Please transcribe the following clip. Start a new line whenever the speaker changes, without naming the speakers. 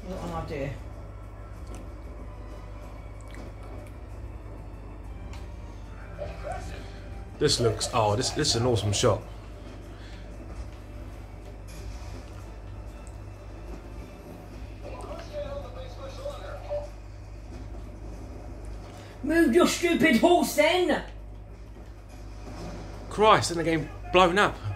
What an idea.
This looks... Oh, this is an awesome shot.
Move your stupid horse then!
Christ, then they're getting blown up.